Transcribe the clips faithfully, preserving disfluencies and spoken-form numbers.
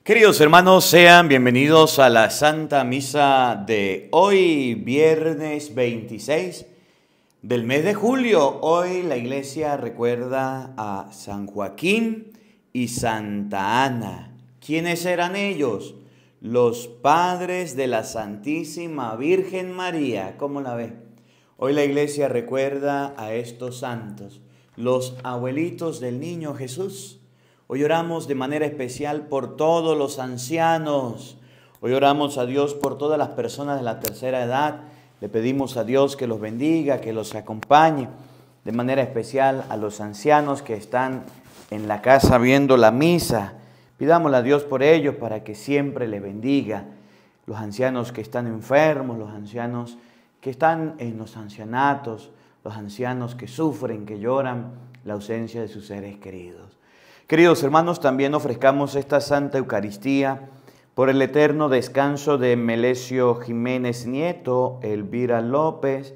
Queridos hermanos, sean bienvenidos a la Santa Misa de hoy, viernes veintiséis del mes de julio. Hoy la iglesia recuerda a San Joaquín y Santa Ana. ¿Quiénes eran ellos? Los padres de la Santísima Virgen María. ¿Cómo la ve? Hoy la iglesia recuerda a estos santos, los abuelitos del niño Jesús. Hoy oramos de manera especial por todos los ancianos. Hoy oramos a Dios por todas las personas de la tercera edad. Le pedimos a Dios que los bendiga, que los acompañe. De manera especial a los ancianos que están en la casa viendo la misa. Pidámosle a Dios por ellos para que siempre les bendiga. Los ancianos que están enfermos, los ancianos que están en los ancianatos, los ancianos que sufren, que lloran la ausencia de sus seres queridos. Queridos hermanos, también ofrezcamos esta Santa Eucaristía por el eterno descanso de Melesio Jiménez Nieto, Elvira López,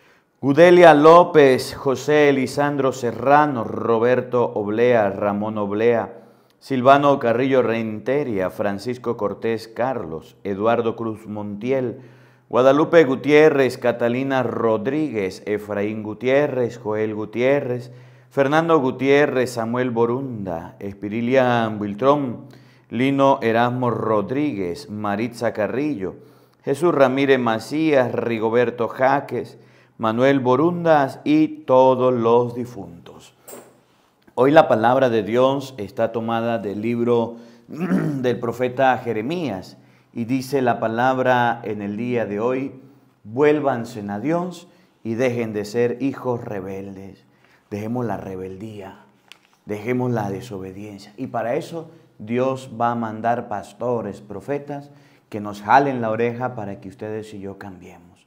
Gudelia López, José Elisandro Serrano, Roberto Oblea, Ramón Oblea, Silvano Carrillo Renteria, Francisco Cortés Carlos, Eduardo Cruz Montiel, Guadalupe Gutiérrez, Catalina Rodríguez, Efraín Gutiérrez, Joel Gutiérrez, Fernando Gutiérrez, Samuel Borunda, Espirilia Builtrón, Lino Erasmo Rodríguez, Maritza Carrillo, Jesús Ramírez Macías, Rigoberto Jaques, Manuel Borundas y todos los difuntos. Hoy la palabra de Dios está tomada del libro del profeta Jeremías y dice la palabra en el día de hoy: vuélvanse a Dios y dejen de ser hijos rebeldes. Dejemos la rebeldía, dejemos la desobediencia. Y para eso Dios va a mandar pastores, profetas, que nos jalen la oreja para que ustedes y yo cambiemos.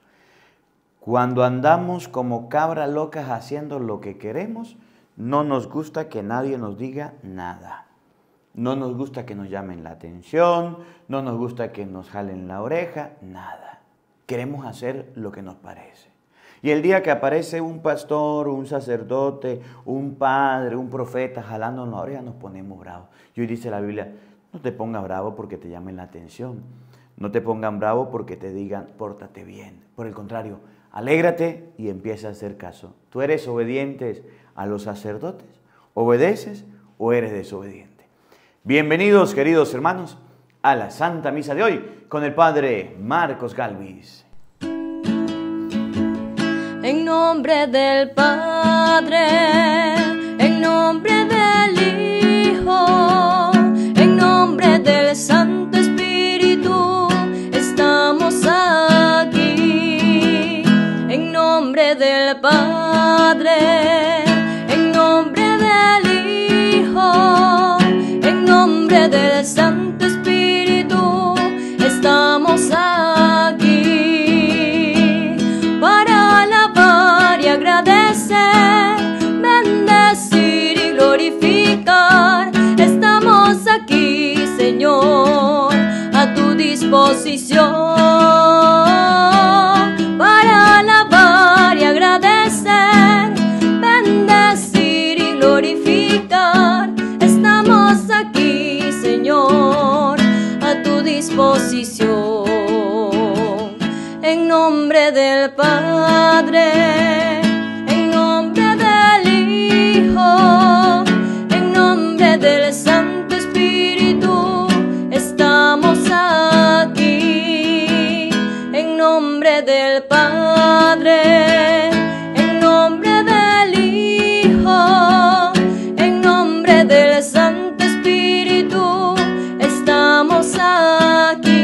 Cuando andamos como cabras locas haciendo lo que queremos, no nos gusta que nadie nos diga nada. No nos gusta que nos llamen la atención, no nos gusta que nos jalen la oreja, nada. Queremos hacer lo que nos parece. Y el día que aparece un pastor, un sacerdote, un padre, un profeta jalándonos la oreja, nos ponemos bravos. Y hoy dice la Biblia: no te pongas bravo porque te llamen la atención. No te pongan bravo porque te digan, pórtate bien. Por el contrario, alégrate y empieza a hacer caso. ¿Tú eres obediente a los sacerdotes? ¿Obedeces o eres desobediente? Bienvenidos, queridos hermanos, a la Santa Misa de hoy con el Padre Marcos Galvis. En nombre del Padre, en nombre del Hijo, en nombre del Santo Espíritu, estamos aquí. En nombre del Padre, en nombre del Hijo, en nombre del Santo Espíritu, estamos aquí. Bendecir y glorificar, estamos aquí, Señor, a tu disposición para alabar y agradecer. Bendecir y glorificar, estamos aquí, Señor, a tu disposición. En nombre del Padre, en nombre del Hijo, en nombre del Santo Espíritu, estamos aquí. En nombre del Padre, en nombre del Hijo, en nombre del Santo Espíritu, estamos aquí.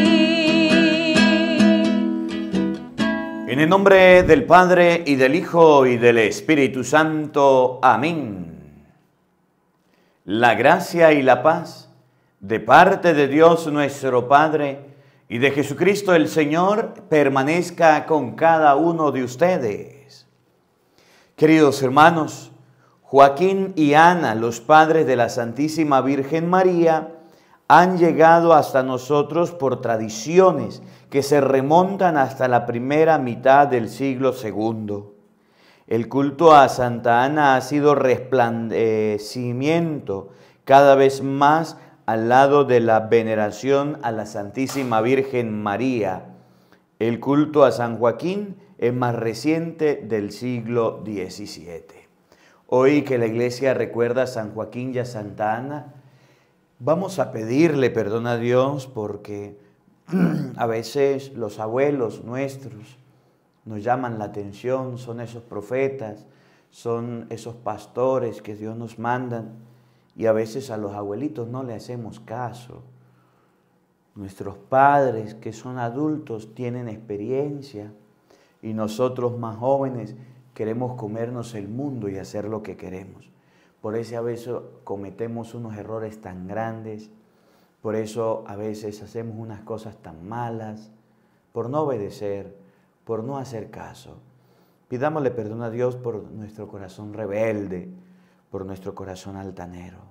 En el nombre del Padre, y del Hijo, y del Espíritu Santo. Amén. La gracia y la paz de parte de Dios nuestro Padre y de Jesucristo el Señor permanezca con cada uno de ustedes. Queridos hermanos, Joaquín y Ana, los padres de la Santísima Virgen María, han llegado hasta nosotros por tradiciones que se remontan hasta la primera mitad del siglo segundo. El culto a Santa Ana ha sido resplandecimiento cada vez más al lado de la veneración a la Santísima Virgen María. El culto a San Joaquín es más reciente, del siglo diecisiete. Hoy que la Iglesia recuerda a San Joaquín y a Santa Ana, vamos a pedirle perdón a Dios porque a veces los abuelos nuestros nos llaman la atención, son esos profetas, son esos pastores que Dios nos manda, y a veces a los abuelitos no le hacemos caso. Nuestros padres, que son adultos, tienen experiencia, y nosotros más jóvenes queremos comernos el mundo y hacer lo que queremos. Por eso a veces cometemos unos errores tan grandes, por eso a veces hacemos unas cosas tan malas, por no obedecer, por no hacer caso. Pidámosle perdón a Dios por nuestro corazón rebelde, por nuestro corazón altanero.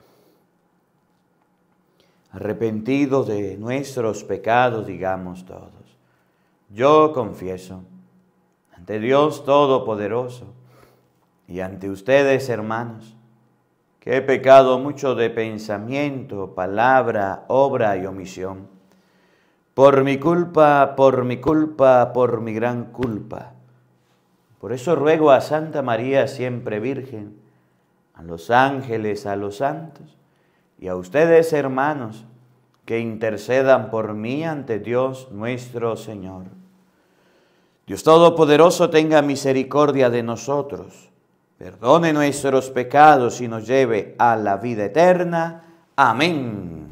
Arrepentidos de nuestros pecados, digamos todos: yo confieso ante Dios Todopoderoso y ante ustedes, hermanos, que he pecado mucho de pensamiento, palabra, obra y omisión. Por mi culpa, por mi culpa, por mi gran culpa. Por eso ruego a Santa María, siempre Virgen, a los ángeles, a los santos, y a ustedes, hermanos, que intercedan por mí ante Dios nuestro Señor. Dios Todopoderoso tenga misericordia de nosotros, perdone nuestros pecados y nos lleve a la vida eterna. Amén.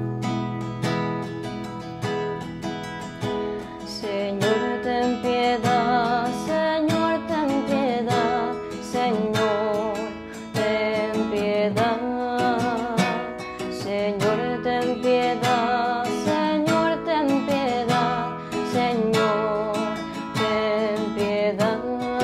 Señor, ten piedad, Señor, ten piedad, Señor, ten piedad. Señor, ten piedad, Señor, ten piedad, Señor, ten piedad.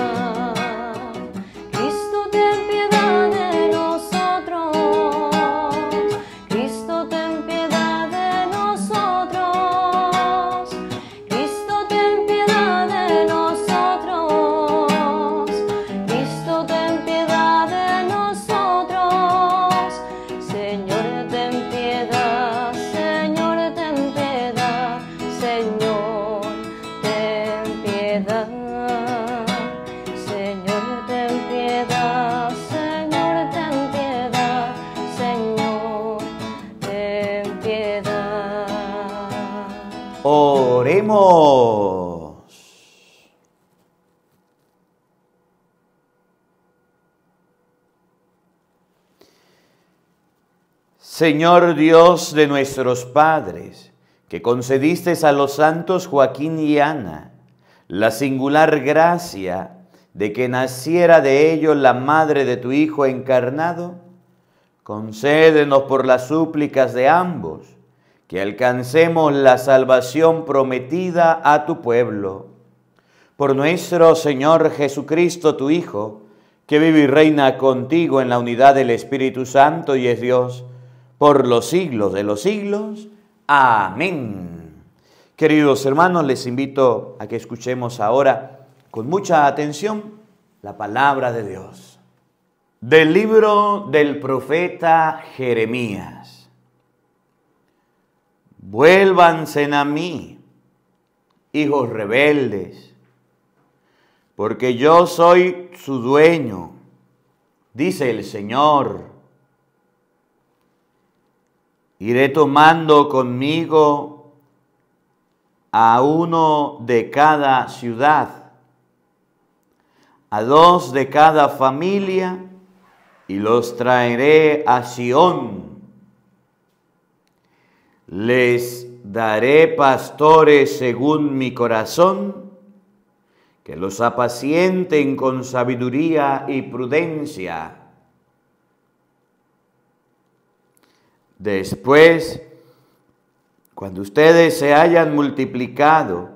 Cristo, ten piedad de nosotros. Cristo, ten piedad de nosotros. Cristo, ten piedad de nosotros. Cristo, ten piedad de nosotros. Señor, ten piedad, Señor, ten piedad, Señor, ten piedad. Señor, ten piedad, Señor, ten piedad, Señor, ten piedad. Oremos. Señor Dios de nuestros padres, que concediste a los santos Joaquín y Ana la singular gracia de que naciera de ellos la madre de tu Hijo encarnado, concédenos por las súplicas de ambos que alcancemos la salvación prometida a tu pueblo. Por nuestro Señor Jesucristo, tu Hijo, que vive y reina contigo en la unidad del Espíritu Santo y es Dios por los siglos de los siglos. Amén. Queridos hermanos, les invito a que escuchemos ahora con mucha atención la palabra de Dios. Del libro del profeta Jeremías. Vuélvanse a mí, hijos rebeldes, porque yo soy su dueño, dice el Señor. Iré tomando conmigo a uno de cada ciudad, a dos de cada familia, y los traeré a Sión. Les daré pastores según mi corazón, que los apacienten con sabiduría y prudencia. Después, cuando ustedes se hayan multiplicado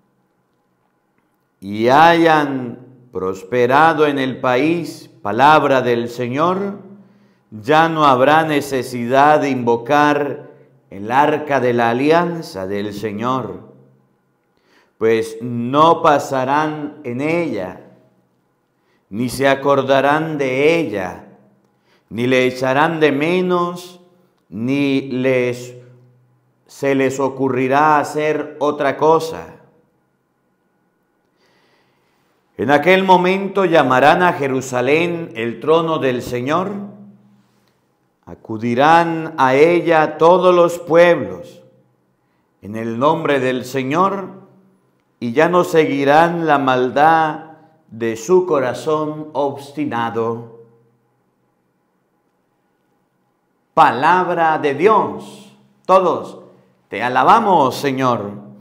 y hayan prosperado en el país, palabra del Señor, ya no habrá necesidad de invocar el arca de la alianza del Señor, pues no pasarán en ella, ni se acordarán de ella, ni le echarán de menos ni les, se les ocurrirá hacer otra cosa. En aquel momento llamarán a Jerusalén el trono del Señor. Acudirán a ella todos los pueblos en el nombre del Señor y ya no seguirán la maldad de su corazón obstinado. Palabra de Dios. Todos te alabamos, Señor.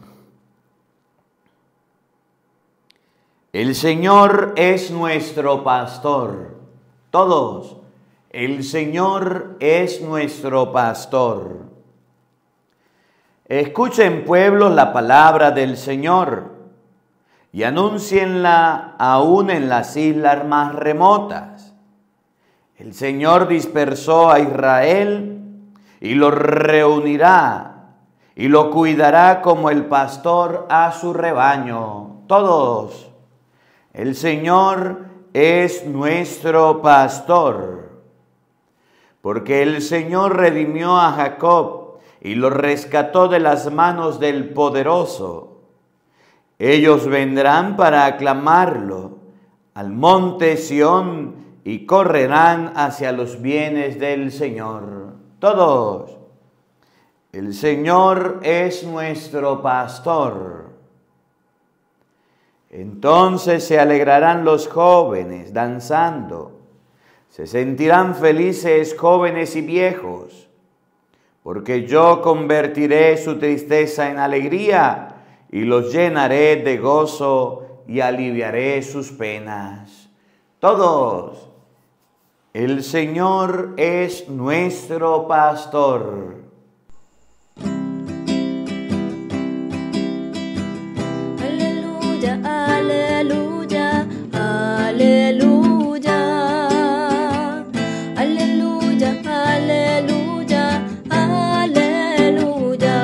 El Señor es nuestro pastor. Todos, el Señor es nuestro pastor. Escuchen, pueblos, la palabra del Señor y anúncienla aún en las islas más remotas. El Señor dispersó a Israel y lo reunirá y lo cuidará como el pastor a su rebaño. Todos. El Señor es nuestro pastor, porque el Señor redimió a Jacob y lo rescató de las manos del poderoso. Ellos vendrán para aclamarlo al monte Sión y correrán hacia los bienes del Señor. Todos. El Señor es nuestro pastor. Entonces se alegrarán los jóvenes danzando, se sentirán felices jóvenes y viejos, porque yo convertiré su tristeza en alegría y los llenaré de gozo y aliviaré sus penas. Todos, el Señor es nuestro pastor. Aleluya, aleluya, aleluya, aleluya, aleluya,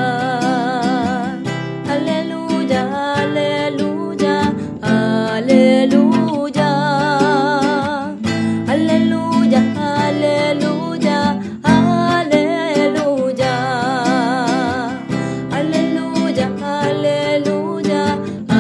aleluya, aleluya, aleluya, aleluya, aleluya, aleluya, aleluya, aleluya, aleluya.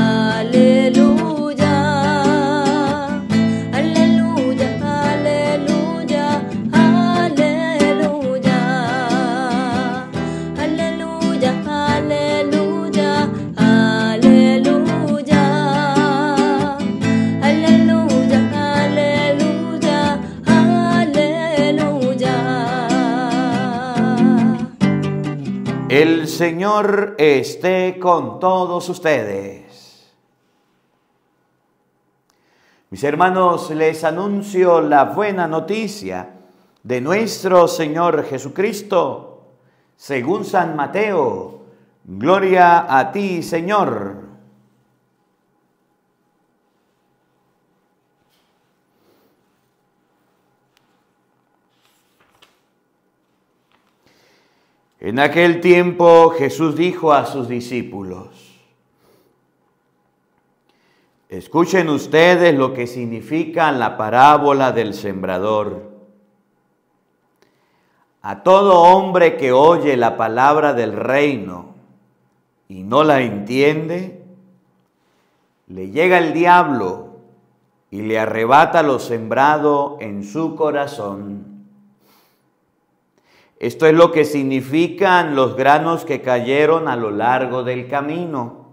El Señor esté con todos ustedes. Mis hermanos, les anuncio la buena noticia de nuestro Señor Jesucristo, según San Mateo. Gloria a ti, Señor. En aquel tiempo Jesús dijo a sus discípulos: escuchen ustedes lo que significa la parábola del sembrador. A todo hombre que oye la palabra del reino y no la entiende, le llega el diablo y le arrebata lo sembrado en su corazón. Esto es lo que significan los granos que cayeron a lo largo del camino.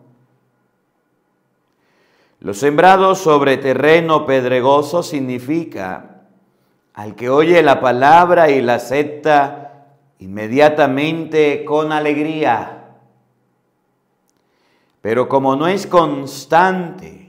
Los sembrados sobre terreno pedregoso significa al que oye la palabra y la acepta inmediatamente con alegría. Pero como no es constante,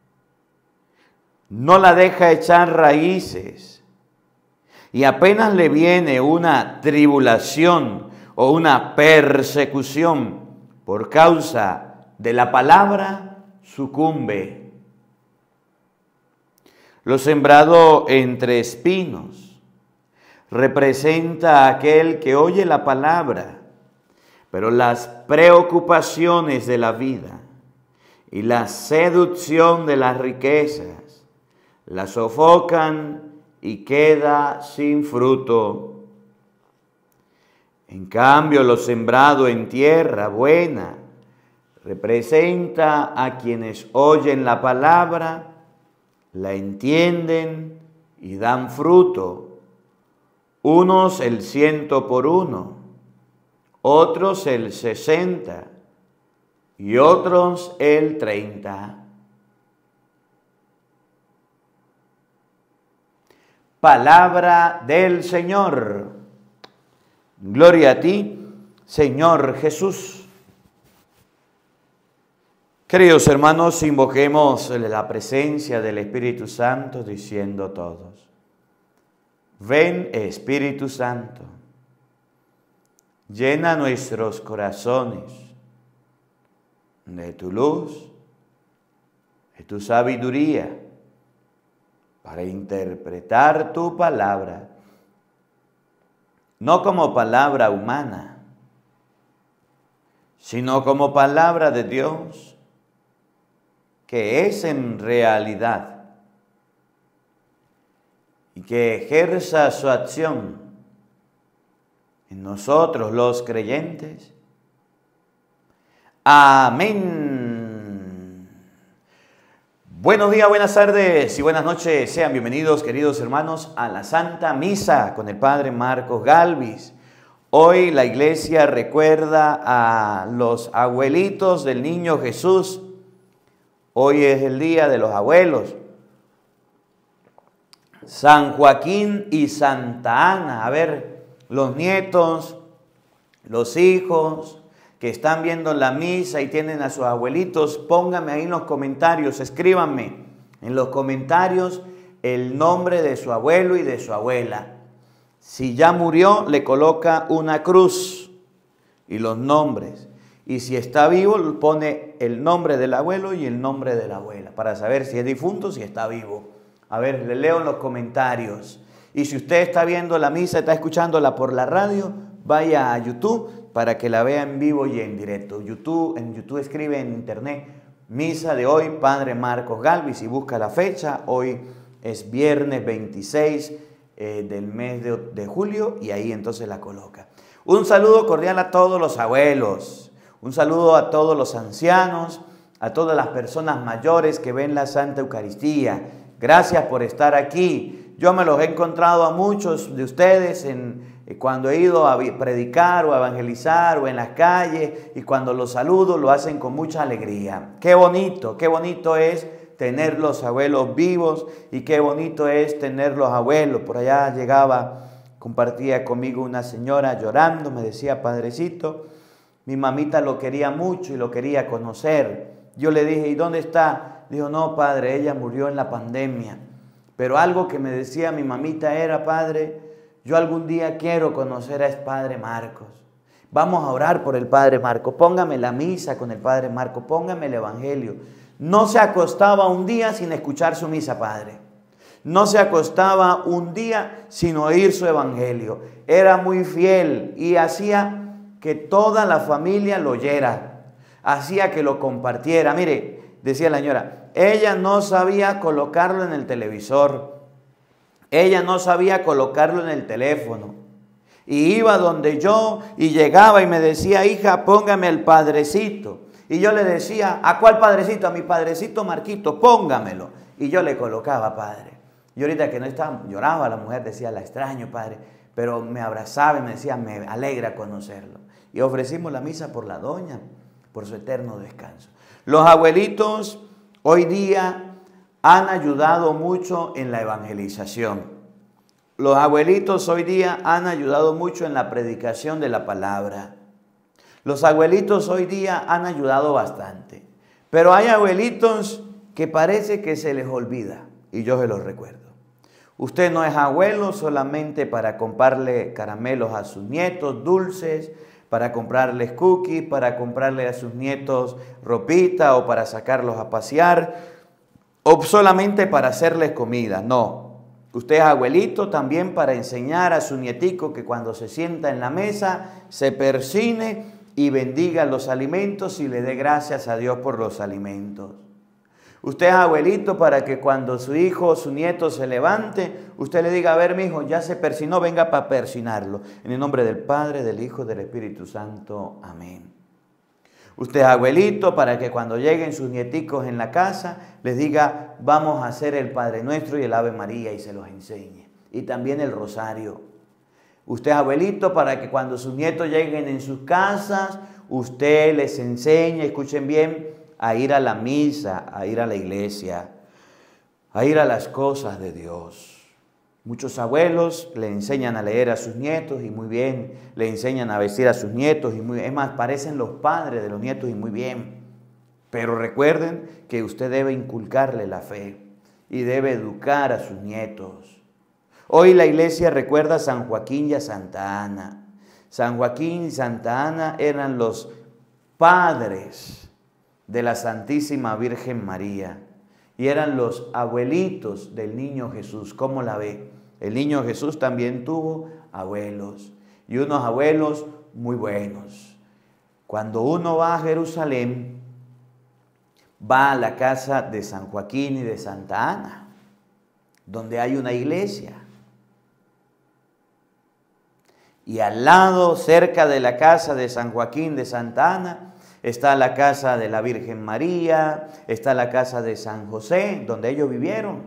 no la deja echar raíces, y apenas le viene una tribulación o una persecución por causa de la palabra, sucumbe. Lo sembrado entre espinos representa a aquel que oye la palabra, pero las preocupaciones de la vida y la seducción de las riquezas la sofocan y queda sin fruto. En cambio, lo sembrado en tierra buena representa a quienes oyen la palabra, la entienden y dan fruto. Unos el ciento por uno, otros el sesenta y otros el treinta. Palabra del Señor. Gloria a ti, Señor Jesús. Queridos hermanos, invoquemos la presencia del Espíritu Santo diciendo todos: ven, Espíritu Santo, llena nuestros corazones de tu luz, de tu sabiduría, para interpretar tu palabra, no como palabra humana, sino como palabra de Dios, que es en realidad, y que ejerza su acción en nosotros los creyentes. Amén. Buenos días, buenas tardes y buenas noches. Sean bienvenidos, queridos hermanos, a la Santa Misa con el Padre Marcos Galvis. Hoy la iglesia recuerda a los abuelitos del niño Jesús. Hoy es el día de los abuelos. San Joaquín y Santa Ana. A ver, los nietos, los hijos que están viendo la misa y tienen a sus abuelitos, pónganme ahí en los comentarios, escríbanme en los comentarios el nombre de su abuelo y de su abuela. Si ya murió, le coloca una cruz y los nombres. Y si está vivo, pone el nombre del abuelo y el nombre de la abuela, para saber si es difunto o si está vivo. A ver, le leo en los comentarios. Y si usted está viendo la misa, está escuchándola por la radio, vaya a YouTube para que la vea en vivo y en directo. YouTube, en YouTube escribe en internet, misa de hoy, Padre Marcos Galvis, y busca la fecha. Hoy es viernes veintiséis eh, del mes de, de julio, y ahí entonces la coloca. Un saludo cordial a todos los abuelos, un saludo a todos los ancianos, a todas las personas mayores que ven la Santa Eucaristía. Gracias por estar aquí. Yo me los he encontrado a muchos de ustedes en cuando he ido a predicar o a evangelizar o en las calles, y cuando los saludo lo hacen con mucha alegría. Qué bonito, qué bonito es tener los abuelos vivos y qué bonito es tener los abuelos. Por allá llegaba, compartía conmigo una señora llorando, me decía: padrecito, mi mamita lo quería mucho y lo quería conocer. Yo le dije: ¿y dónde está? Dijo: no, padre, ella murió en la pandemia. Pero algo que me decía mi mamita era: padre, yo algún día quiero conocer a ese Padre Marcos. Vamos a orar por el Padre Marcos. Póngame la misa con el Padre Marcos. Póngame el Evangelio. No se acostaba un día sin escuchar su misa, Padre. No se acostaba un día sin oír su Evangelio. Era muy fiel y hacía que toda la familia lo oyera. Hacía que lo compartiera. Mire, decía la señora, ella no sabía colocarlo en el televisor. Ella no sabía colocarlo en el teléfono. Y iba donde yo y llegaba y me decía: hija, póngame el padrecito. Y yo le decía: ¿a cuál padrecito? A mi padrecito Marquito, póngamelo. Y yo le colocaba, padre. Y ahorita que no estaba, lloraba la mujer, decía: la extraño, padre. Pero me abrazaba y me decía: me alegra conocerlo. Y ofrecimos la misa por la doña, por su eterno descanso. Los abuelitos hoy día han ayudado mucho en la evangelización. Los abuelitos hoy día han ayudado mucho en la predicación de la palabra. Los abuelitos hoy día han ayudado bastante. Pero hay abuelitos que parece que se les olvida, y yo se los recuerdo. Usted no es abuelo solamente para comprarle caramelos a sus nietos, dulces, para comprarles cookies, para comprarle a sus nietos ropita o para sacarlos a pasear, o solamente para hacerles comida. No, usted es abuelito también para enseñar a su nietico que cuando se sienta en la mesa se persine y bendiga los alimentos y le dé gracias a Dios por los alimentos. Usted es abuelito para que cuando su hijo o su nieto se levante, usted le diga, a ver, mi hijo, ya se persinó, venga para persinarlo. En el nombre del Padre, del Hijo, del Espíritu Santo. Amén. Usted es abuelito para que cuando lleguen sus nieticos en la casa, les diga, vamos a hacer el Padre Nuestro y el Ave María y se los enseñe. Y también el rosario. Usted es abuelito para que cuando sus nietos lleguen en sus casas, usted les enseñe, escuchen bien, a ir a la misa, a ir a la iglesia, a ir a las cosas de Dios. Muchos abuelos le enseñan a leer a sus nietos y muy bien, le enseñan a vestir a sus nietos y muy bien. Es más, parecen los padres de los nietos y muy bien. Pero recuerden que usted debe inculcarle la fe y debe educar a sus nietos. Hoy la iglesia recuerda a San Joaquín y a Santa Ana. San Joaquín y Santa Ana eran los padres de la Santísima Virgen María y eran los abuelitos del niño Jesús. ¿Cómo la ve? El niño Jesús también tuvo abuelos y unos abuelos muy buenos. Cuando uno va a Jerusalén, va a la casa de San Joaquín y de Santa Ana, donde hay una iglesia. Y al lado, cerca de la casa de San Joaquín de Santa Ana, está la casa de la Virgen María, está la casa de San José, donde ellos vivieron.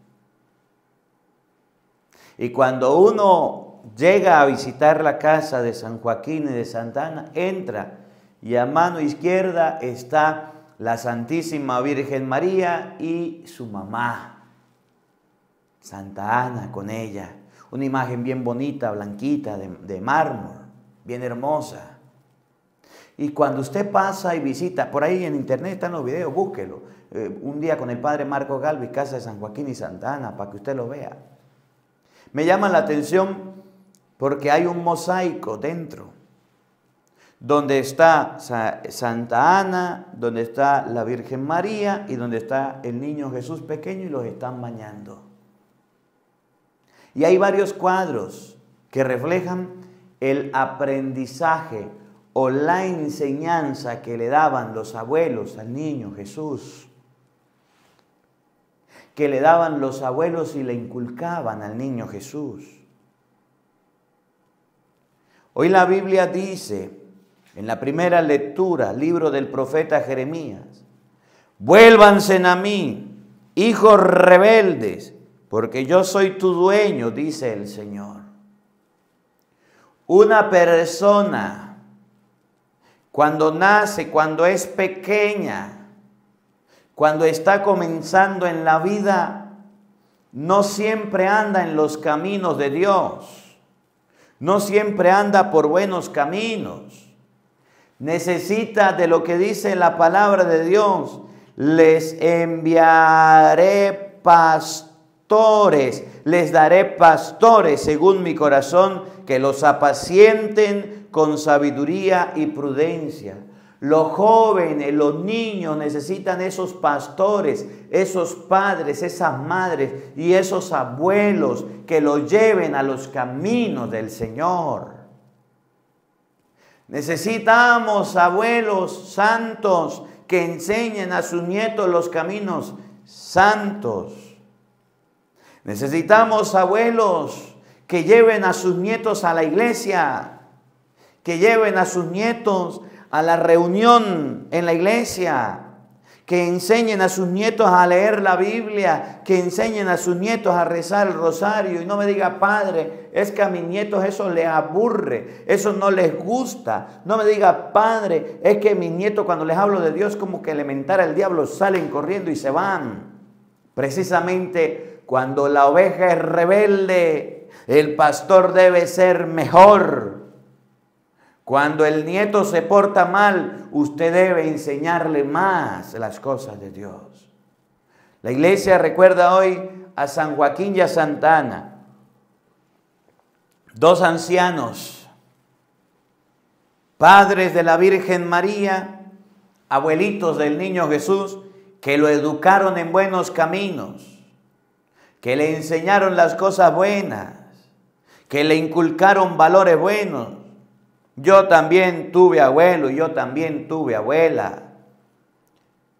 Y cuando uno llega a visitar la casa de San Joaquín y de Santa Ana, entra y a mano izquierda está la Santísima Virgen María y su mamá, Santa Ana con ella. Una imagen bien bonita, blanquita, de, de mármol, bien hermosa. Y cuando usted pasa y visita, por ahí en internet están los videos, búsquelo. Eh, un día con el padre Marco Galvis, casa de San Joaquín y Santa Ana, para que usted lo vea. Me llama la atención porque hay un mosaico dentro, donde está Santa Ana, donde está la Virgen María y donde está el niño Jesús pequeño y los están bañando. Y hay varios cuadros que reflejan el aprendizaje o la enseñanza que le daban los abuelos al niño Jesús, que le daban los abuelos y le inculcaban al niño Jesús. Hoy la Biblia dice, en la primera lectura, libro del profeta Jeremías, vuélvanse a mí, hijos rebeldes, porque yo soy tu dueño, dice el Señor. Una persona, cuando nace, cuando es pequeña, cuando está comenzando en la vida, no siempre anda en los caminos de Dios, no siempre anda por buenos caminos. Necesita de lo que dice la palabra de Dios, les enviaré pastores. Les daré pastores según mi corazón, que los apacienten con sabiduría y prudencia. Los jóvenes, los niños necesitan esos pastores, esos padres, esas madres y esos abuelos que los lleven a los caminos del Señor. Necesitamos abuelos santos que enseñen a sus nietos los caminos santos. Necesitamos abuelos que lleven a sus nietos a la iglesia, que lleven a sus nietos a la reunión en la iglesia, que enseñen a sus nietos a leer la Biblia, que enseñen a sus nietos a rezar el rosario. Y no me diga, padre, es que a mis nietos eso les aburre, eso no les gusta. No me diga, padre, es que mis nietos cuando les hablo de Dios como que elementar al diablo salen corriendo y se van. Precisamente cuando la oveja es rebelde, el pastor debe ser mejor. Cuando el nieto se porta mal, usted debe enseñarle más las cosas de Dios. La iglesia recuerda hoy a San Joaquín y a Santa Ana, dos ancianos, padres de la Virgen María, abuelitos del niño Jesús, que lo educaron en buenos caminos, que le enseñaron las cosas buenas, que le inculcaron valores buenos. Yo también tuve abuelo y yo también tuve abuela.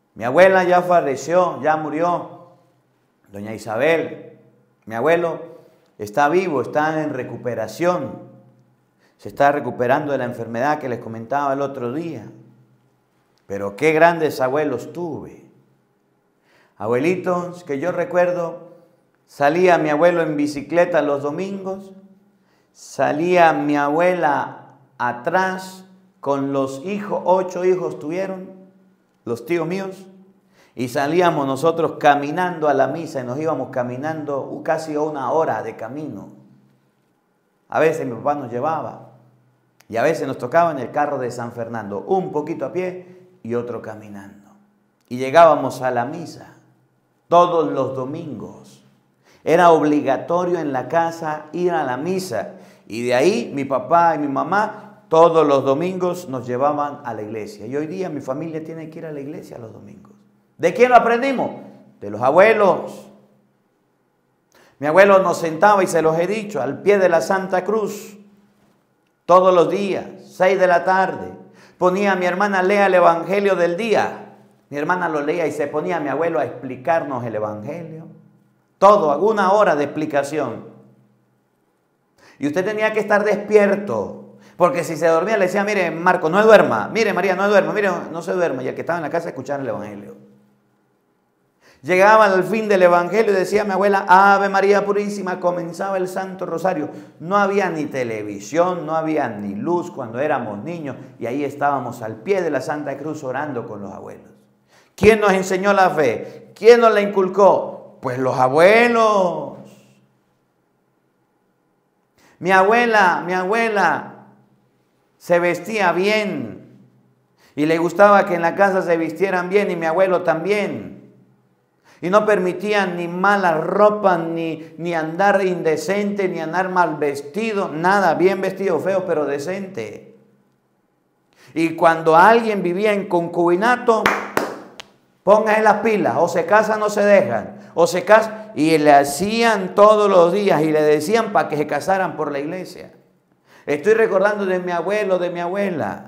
Mi abuela ya falleció, ya murió. Doña Isabel, mi abuelo, está vivo, está en recuperación. Se está recuperando de la enfermedad que les comentaba el otro día. Pero qué grandes abuelos tuve. Abuelitos que yo recuerdo, salía mi abuelo en bicicleta los domingos, salía mi abuela atrás con los hijos, ocho hijos tuvieron, los tíos míos, y salíamos nosotros caminando a la misa y nos íbamos caminando casi una hora de camino. A veces mi papá nos llevaba y a veces nos tocaba en el carro de San Fernando, un poquito a pie y otro caminando. Y llegábamos a la misa todos los domingos. Era obligatorio en la casa ir a la misa. Y de ahí mi papá y mi mamá todos los domingos nos llevaban a la iglesia. Y hoy día mi familia tiene que ir a la iglesia los domingos. ¿De quién lo aprendimos? De los abuelos. Mi abuelo nos sentaba, y se los he dicho, al pie de la Santa Cruz. Todos los días, seis de la tarde. Ponía a mi hermana, lea el Evangelio del día. Mi hermana lo leía y se ponía a mi abuelo a explicarnos el Evangelio. Todo, alguna hora de explicación. Y usted tenía que estar despierto, porque si se dormía le decía, mire Marco, no duerma, mire María, no duerma, mire, no se duerma. Y el que estaba en la casa escuchaba el Evangelio. Llegaba al fin del Evangelio y decía mi abuela, Ave María Purísima, comenzaba el Santo Rosario. No había ni televisión, no había ni luz cuando éramos niños, y ahí estábamos al pie de la Santa Cruz orando con los abuelos. ¿Quién nos enseñó la fe? ¿Quién nos la inculcó? Pues los abuelos. Mi abuela, mi abuela se vestía bien y le gustaba que en la casa se vistieran bien, y mi abuelo también. Y no permitían ni mala ropa, ni, ni andar indecente, ni andar mal vestido, nada, bien vestido, feo, pero decente. Y cuando alguien vivía en concubinato, pónganse las pilas, o se casan o se dejan, o se casan, y le hacían todos los días y le decían para que se casaran por la iglesia. Estoy recordando de mi abuelo, de mi abuela.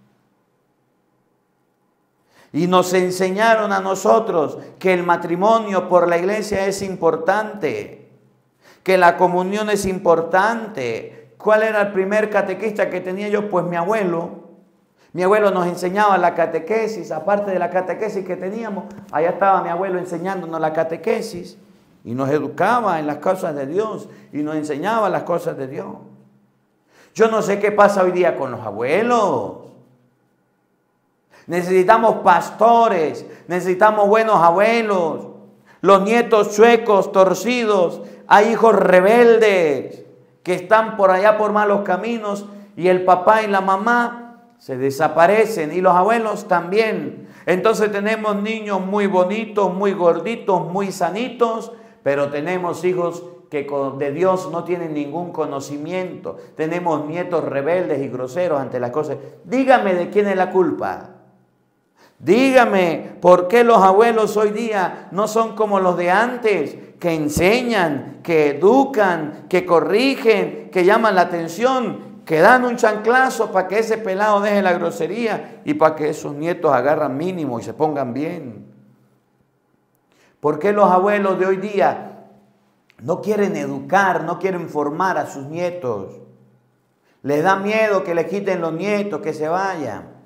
Y nos enseñaron a nosotros que el matrimonio por la iglesia es importante, que la comunión es importante. ¿Cuál era el primer catequista que tenía yo? Pues mi abuelo. Mi abuelo nos enseñaba la catequesis, aparte de la catequesis que teníamos, allá estaba mi abuelo enseñándonos la catequesis y nos educaba en las cosas de Dios y nos enseñaba las cosas de Dios. Yo no sé qué pasa hoy día con los abuelos. Necesitamos pastores, necesitamos buenos abuelos. Los nietos chuecos, torcidos, hay hijos rebeldes que están por allá por malos caminos y el papá y la mamá se desaparecen y los abuelos también. Entonces tenemos niños muy bonitos, muy gorditos, muy sanitos, pero tenemos hijos que de Dios no tienen ningún conocimiento. Tenemos nietos rebeldes y groseros ante las cosas. Dígame de quién es la culpa. Dígame, ¿por qué los abuelos hoy día no son como los de antes? Que enseñan, que educan, que corrigen, que llaman la atención, que dan un chanclazo para que ese pelado deje la grosería y para que esos nietos agarran mínimo y se pongan bien. ¿Por qué los abuelos de hoy día no quieren educar, no quieren formar a sus nietos? Les da miedo que le quiten los nietos, que se vayan.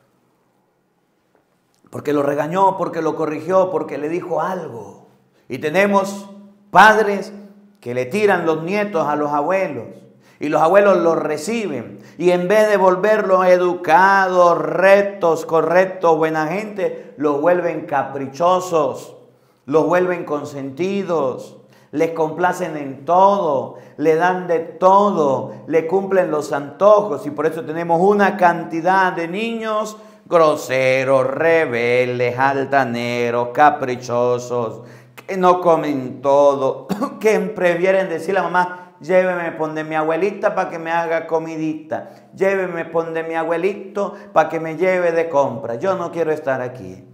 Porque lo regañó, porque lo corrigió, porque le dijo algo. Y tenemos padres que le tiran los nietos a los abuelos. Y los abuelos los reciben. Y en vez de volverlos educados, rectos, correctos, buena gente, los vuelven caprichosos, los vuelven consentidos, les complacen en todo, le dan de todo, le cumplen los antojos. Y por eso tenemos una cantidad de niños groseros, rebeldes, altaneros, caprichosos, que no comen todo, que prefieren decirle a la mamá, lléveme pon de mi abuelita para que me haga comidita, lléveme pon de mi abuelito para que me lleve de compra, yo no quiero estar aquí.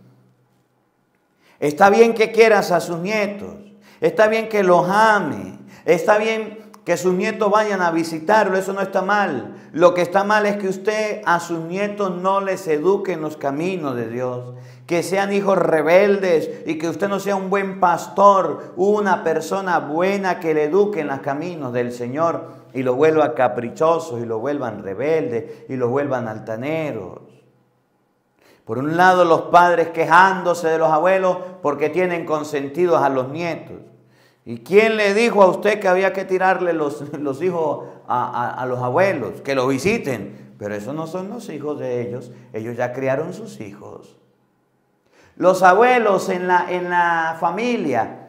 Está bien que quieras a sus nietos, está bien que los ame, está bien que sus nietos vayan a visitarlo, eso no está mal. Lo que está mal es que usted a sus nietos no les eduque en los caminos de Dios, que sean hijos rebeldes y que usted no sea un buen pastor, una persona buena que le eduque en los caminos del Señor y los vuelva caprichosos y los vuelvan rebeldes y los vuelvan altaneros. Por un lado, los padres quejándose de los abuelos porque tienen consentidos a los nietos. ¿Y quién le dijo a usted que había que tirarle los, los hijos a, a, a los abuelos? Que los visiten. Pero esos no son los hijos de ellos. Ellos ya criaron sus hijos. Los abuelos en la, en la familia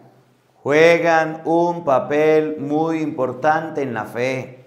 juegan un papel muy importante en la fe.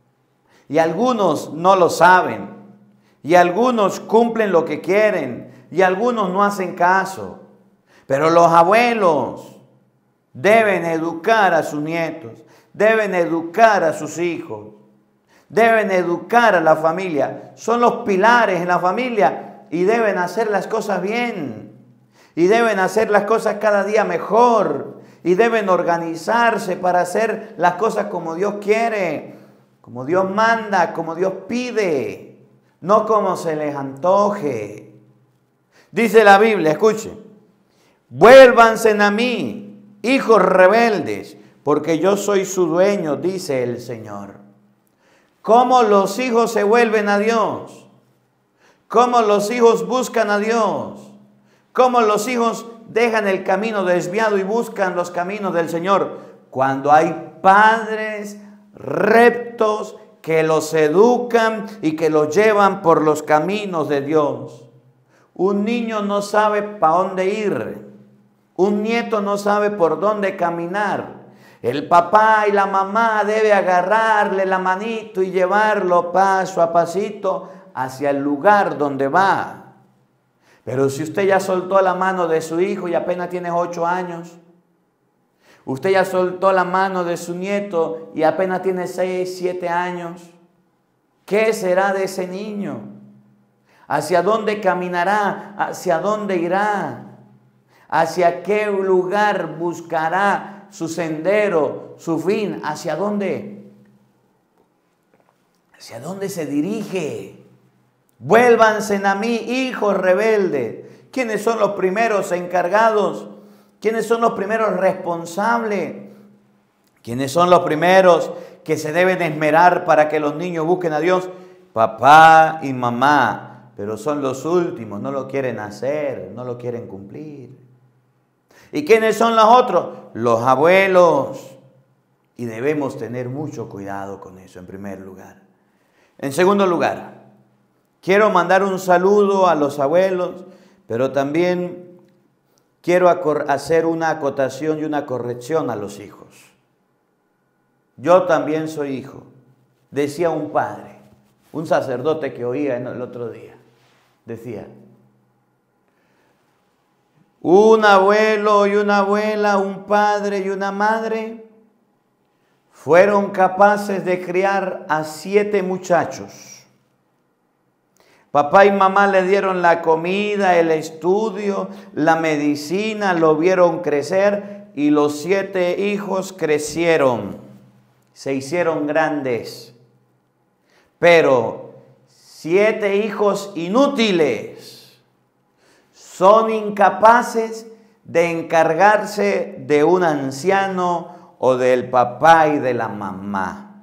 Y algunos no lo saben. Y algunos cumplen lo que quieren. Y algunos no hacen caso. Pero los abuelos deben educar a sus nietos, deben educar a sus hijos, deben educar a la familia. Son los pilares en la familia y deben hacer las cosas bien. Y deben hacer las cosas cada día mejor. Y deben organizarse para hacer las cosas como Dios quiere, como Dios manda, como Dios pide, no como se les antoje. Dice la Biblia, escuchen, vuélvanse a mí, hijos rebeldes, porque yo soy su dueño, dice el Señor. ¿Cómo los hijos se vuelven a Dios? ¿Cómo los hijos buscan a Dios? ¿Cómo los hijos dejan el camino desviado y buscan los caminos del Señor? Cuando hay padres rectos que los educan y que los llevan por los caminos de Dios. Un niño no sabe para dónde ir. Un nieto no sabe por dónde caminar. El papá y la mamá deben agarrarle la manito y llevarlo paso a pasito hacia el lugar donde va. Pero si usted ya soltó la mano de su hijo y apenas tiene ocho años, usted ya soltó la mano de su nieto y apenas tiene seis, siete años, ¿qué será de ese niño? ¿Hacia dónde caminará? ¿Hacia dónde irá? ¿Hacia qué lugar buscará su sendero, su fin? ¿Hacia dónde? ¿Hacia dónde se dirige? Vuélvanse a mí, hijos rebeldes. ¿Quiénes son los primeros encargados? ¿Quiénes son los primeros responsables? ¿Quiénes son los primeros que se deben esmerar para que los niños busquen a Dios? Papá y mamá. Pero son los últimos, no lo quieren hacer, no lo quieren cumplir. ¿Y quiénes son los otros? Los abuelos. Y debemos tener mucho cuidado con eso, en primer lugar. En segundo lugar, quiero mandar un saludo a los abuelos, pero también quiero hacer una acotación y una corrección a los hijos. Yo también soy hijo, decía un padre, un sacerdote que oía el otro día. Decía, un abuelo y una abuela, un padre y una madre fueron capaces de criar a siete muchachos. Papá y mamá le dieron la comida, el estudio, la medicina, lo vieron crecer y los siete hijos crecieron, se hicieron grandes. Pero siete hijos inútiles son incapaces de encargarse de un anciano o del papá y de la mamá.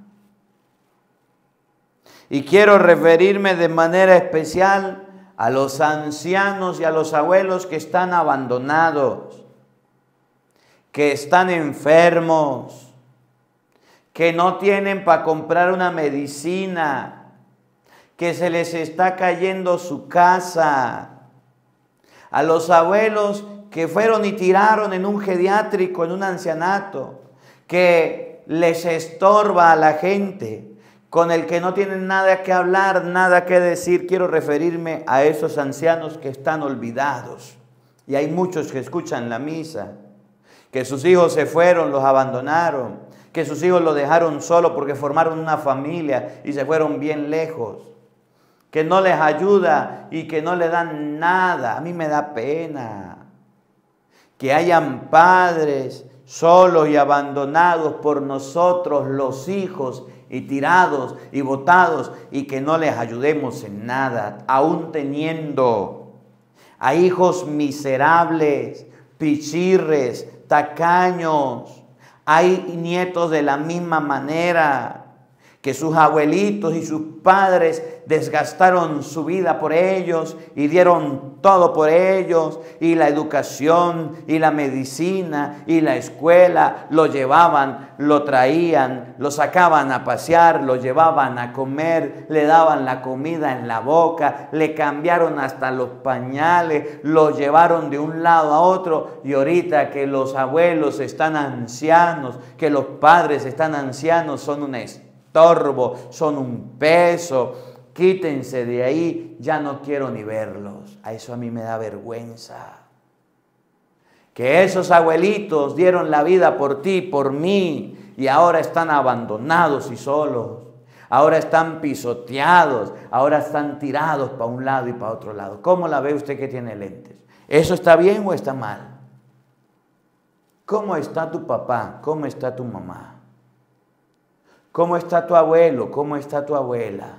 Y quiero referirme de manera especial a los ancianos y a los abuelos que están abandonados, que están enfermos, que no tienen para comprar una medicina, que se les está cayendo su casa. A los abuelos que fueron y tiraron en un geriátrico, en un ancianato, que les estorba a la gente, con el que no tienen nada que hablar, nada que decir. Quiero referirme a esos ancianos que están olvidados. Y hay muchos que escuchan la misa, que sus hijos se fueron, los abandonaron, que sus hijos los dejaron solo porque formaron una familia y se fueron bien lejos, que no les ayuda y que no le dan nada. A mí me da pena que hayan padres solos y abandonados por nosotros los hijos, y tirados y botados, y que no les ayudemos en nada, aún teniendo a hijos miserables, pichirres, tacaños. Hay nietos de la misma manera, que sus abuelitos y sus padres desgastaron su vida por ellos y dieron todo por ellos, y la educación y la medicina y la escuela lo llevaban, lo traían, lo sacaban a pasear, lo llevaban a comer, le daban la comida en la boca, le cambiaron hasta los pañales, lo llevaron de un lado a otro. Y ahorita que los abuelos están ancianos, que los padres están ancianos, son una estorbo, son un peso, quítense de ahí, ya no quiero ni verlos. A eso a mí me da vergüenza. Que esos abuelitos dieron la vida por ti, por mí, y ahora están abandonados y solos. Ahora están pisoteados, ahora están tirados para un lado y para otro lado. ¿Cómo la ve usted que tiene lentes? ¿Eso está bien o está mal? ¿Cómo está tu papá? ¿Cómo está tu mamá? ¿Cómo está tu abuelo? ¿Cómo está tu abuela?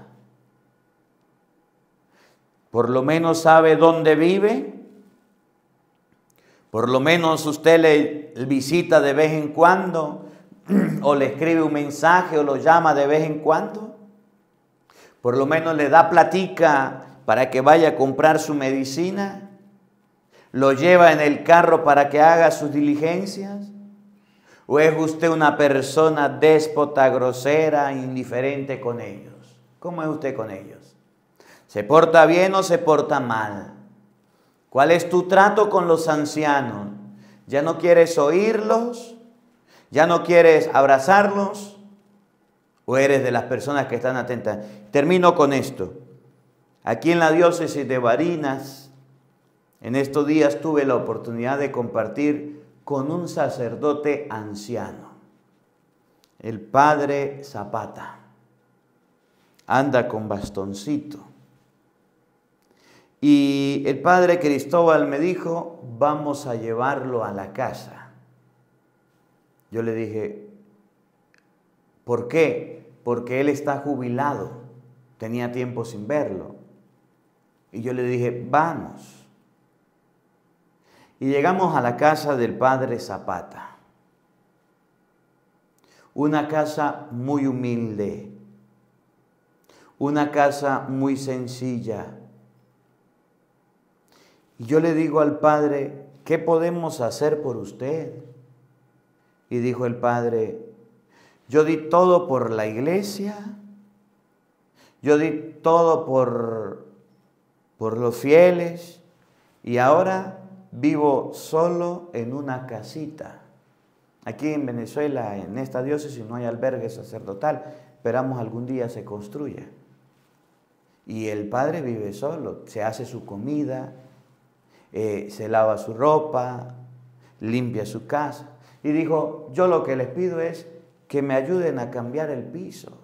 ¿Por lo menos sabe dónde vive? ¿Por lo menos usted le visita de vez en cuando? ¿O le escribe un mensaje o lo llama de vez en cuando? ¿Por lo menos le da platica para que vaya a comprar su medicina? ¿Lo lleva en el carro para que haga sus diligencias? ¿O es usted una persona déspota, grosera, indiferente con ellos? ¿Cómo es usted con ellos? ¿Se porta bien o se porta mal? ¿Cuál es tu trato con los ancianos? ¿Ya no quieres oírlos? ¿Ya no quieres abrazarlos? ¿O eres de las personas que están atentas? Termino con esto. Aquí en la diócesis de Barinas, en estos días tuve la oportunidad de compartir con un sacerdote anciano, el padre Zapata. Anda con bastoncito. Y el padre Cristóbal me dijo, vamos a llevarlo a la casa. Yo le dije, ¿por qué? Porque él está jubilado, tenía tiempo sin verlo. Y yo le dije, vamos. Y llegamos a la casa del padre Zapata. Una casa muy humilde, una casa muy sencilla. Y yo le digo al padre, ¿qué podemos hacer por usted? Y dijo el padre, yo di todo por la iglesia, yo di todo por, por los fieles, y ahora vivo solo en una casita. Aquí en Venezuela, en esta diócesis, no hay albergue sacerdotal. Esperamos algún día se construya. Y el padre vive solo, se hace su comida, eh, se lava su ropa, limpia su casa. Y dijo, yo lo que les pido es que me ayuden a cambiar el piso.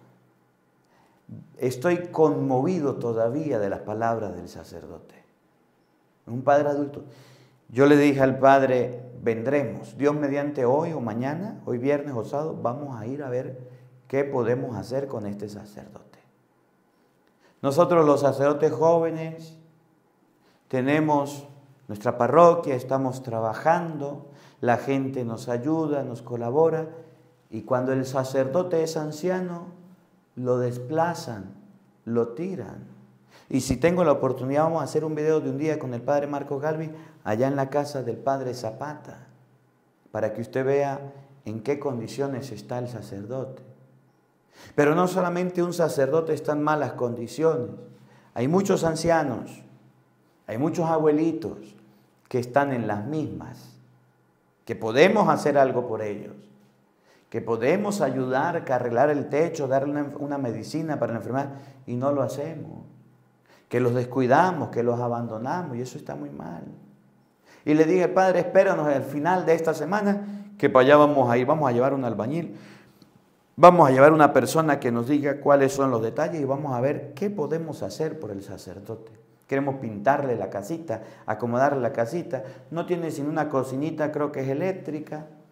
Estoy conmovido todavía de las palabras del sacerdote. Un padre adulto. Yo le dije al padre, vendremos, Dios mediante hoy o mañana, hoy viernes o sábado, vamos a ir a ver qué podemos hacer con este sacerdote. Nosotros los sacerdotes jóvenes tenemos nuestra parroquia, estamos trabajando, la gente nos ayuda, nos colabora, y cuando el sacerdote es anciano, lo desplazan, lo tiran. Y si tengo la oportunidad, vamos a hacer un video de un día con el padre Marcos Galvi, allá en la casa del padre Zapata, para que usted vea en qué condiciones está el sacerdote. Pero no solamente un sacerdote está en malas condiciones, hay muchos ancianos, hay muchos abuelitos que están en las mismas, que podemos hacer algo por ellos, que podemos ayudar a arreglar el techo, darle una, una medicina para la enfermedad, y no lo hacemos. Que los descuidamos, que los abandonamos, y eso está muy mal. Y le dije, padre, espéranos al final de esta semana, que para allá vamos a ir, vamos a llevar un albañil, vamos a llevar una persona que nos diga cuáles son los detalles y vamos a ver qué podemos hacer por el sacerdote. Queremos pintarle la casita, acomodarle la casita, no tiene sino una cocinita, creo que es eléctrica,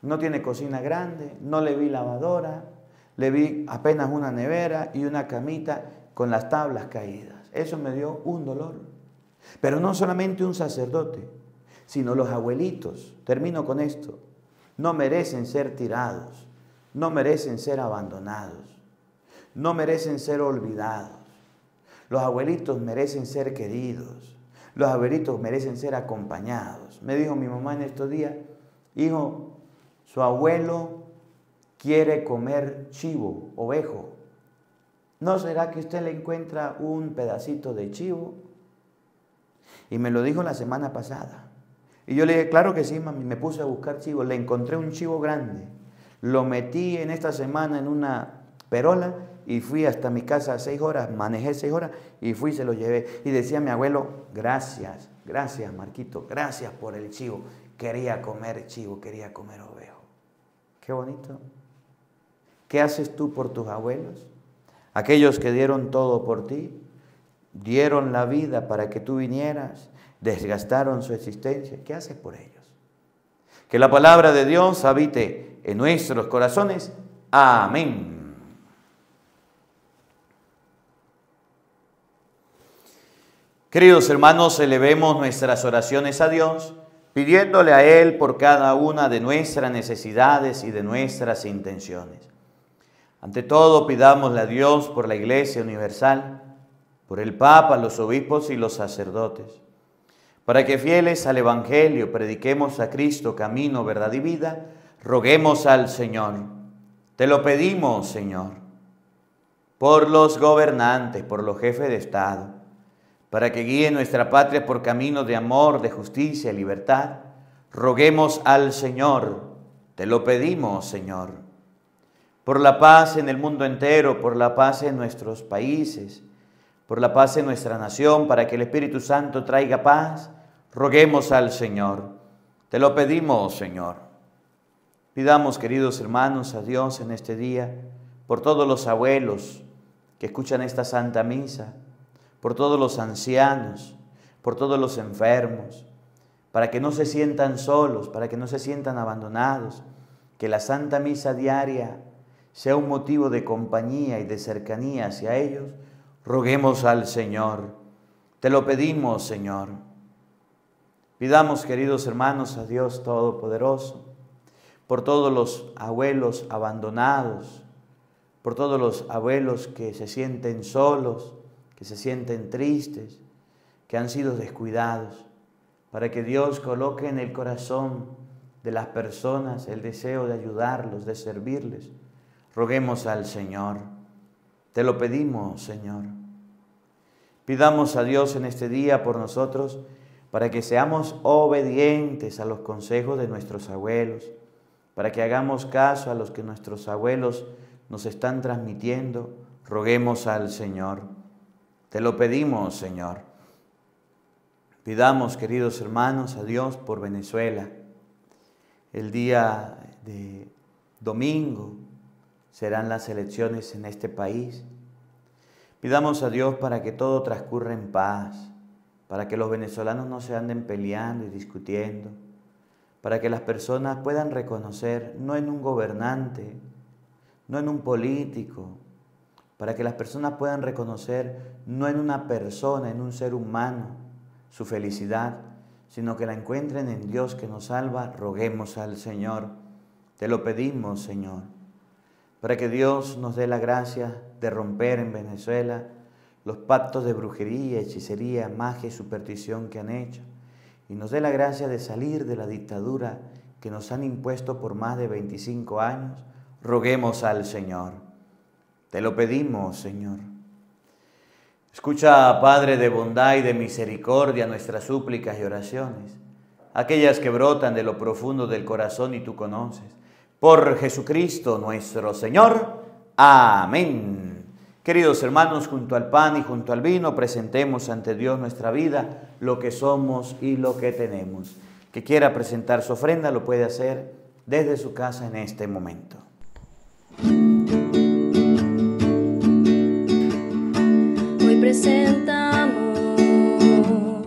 No tiene cocina grande, no le vi lavadora, le vi apenas una nevera y una camita con las tablas caídas. Eso me dio un dolor. Pero no solamente un sacerdote, sino los abuelitos, termino con esto, no merecen ser tirados, no merecen ser abandonados, no merecen ser olvidados. Los abuelitos merecen ser queridos, los abuelitos merecen ser acompañados. Me dijo mi mamá en estos días, hijo, su abuelo quiere comer chivo, ovejo. ¿No será que usted le encuentra un pedacito de chivo? Y me lo dijo la semana pasada. Y yo le dije, claro que sí, mami. Me puse a buscar chivo. Le encontré un chivo grande. Lo metí en esta semana en una perola y fui hasta mi casa seis horas. Manejé seis horas y fui y se lo llevé. Y decía mi abuelo, gracias, gracias, Marquito, gracias por el chivo. Quería comer chivo, quería comer ovejo. Qué bonito. ¿Qué haces tú por tus abuelos? Aquellos que dieron todo por ti, dieron la vida para que tú vinieras, desgastaron su existencia. ¿Qué haces por ellos? Que la palabra de Dios habite en nuestros corazones. Amén. Queridos hermanos, elevemos nuestras oraciones a Dios, pidiéndole a Él por cada una de nuestras necesidades y de nuestras intenciones. Ante todo, pidámosle a Dios por la Iglesia Universal, por el Papa, los obispos y los sacerdotes, para que fieles al Evangelio prediquemos a Cristo, camino, verdad y vida. Roguemos al Señor. Te lo pedimos, Señor, por los gobernantes, por los jefes de Estado, para que guíen nuestra patria por caminos de amor, de justicia y libertad. Roguemos al Señor. Te lo pedimos, Señor. Por la paz en el mundo entero, por la paz en nuestros países, por la paz en nuestra nación, para que el Espíritu Santo traiga paz, roguemos al Señor. Te lo pedimos, Señor. Pidamos, queridos hermanos, a Dios en este día, por todos los abuelos que escuchan esta Santa Misa, por todos los ancianos, por todos los enfermos, para que no se sientan solos, para que no se sientan abandonados, que la Santa Misa diaria sea un motivo de compañía y de cercanía hacia ellos. Roguemos al Señor. Te lo pedimos, Señor. Pidamos, queridos hermanos, a Dios Todopoderoso, por todos los abuelos abandonados, por todos los abuelos que se sienten solos, que se sienten tristes, que han sido descuidados, para que Dios coloque en el corazón de las personas el deseo de ayudarlos, de servirles. Roguemos al Señor. Te lo pedimos, Señor. Pidamos a Dios en este día por nosotros, para que seamos obedientes a los consejos de nuestros abuelos, para que hagamos caso a los que nuestros abuelos nos están transmitiendo. Roguemos al Señor. Te lo pedimos, Señor. Pidamos, queridos hermanos, a Dios por Venezuela. El día de domingo serán las elecciones en este país. Pidamos a Dios para que todo transcurra en paz, para que los venezolanos no se anden peleando y discutiendo, para que las personas puedan reconocer no en un gobernante, no en un político, para que las personas puedan reconocer no en una persona, en un ser humano, su felicidad, sino que la encuentren en Dios que nos salva. Roguemos al Señor. Te lo pedimos, Señor, para que Dios nos dé la gracia de romper en Venezuela los pactos de brujería, hechicería, magia y superstición que han hecho, y nos dé la gracia de salir de la dictadura que nos han impuesto por más de veinticinco años. Roguemos al Señor. Te lo pedimos, Señor. Escucha, Padre de bondad y de misericordia, nuestras súplicas y oraciones, aquellas que brotan de lo profundo del corazón y tú conoces. Por Jesucristo nuestro Señor. Amén. Queridos hermanos, junto al pan y junto al vino, presentemos ante Dios nuestra vida, lo que somos y lo que tenemos. Que quiera presentar su ofrenda lo puede hacer desde su casa en este momento. Hoy presentamos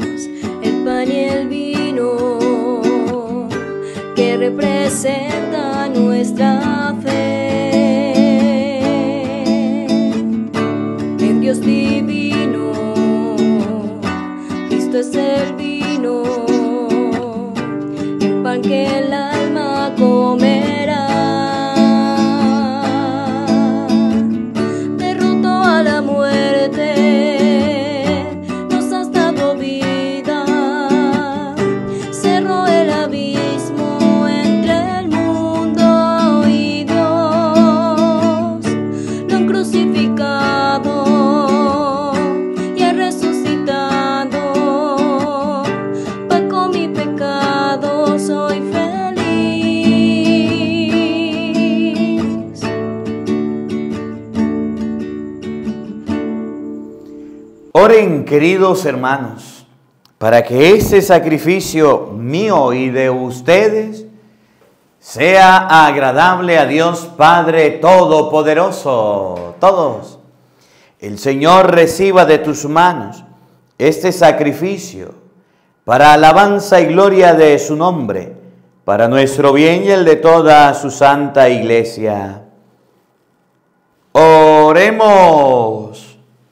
el pan y el vino que representan del vino, el pan que el alma comerá. Derrotó a la muerte, nos has dado vida, cerró el abismo entre el mundo y Dios. Lo han crucificado y ha resucitado, pagó mi pecado, soy feliz. Oren, queridos hermanos, para que ese sacrificio mío y de ustedes sea agradable a Dios Padre Todopoderoso. Todos. El Señor reciba de tus manos este sacrificio para alabanza y gloria de su nombre, para nuestro bien y el de toda su santa iglesia. Oremos.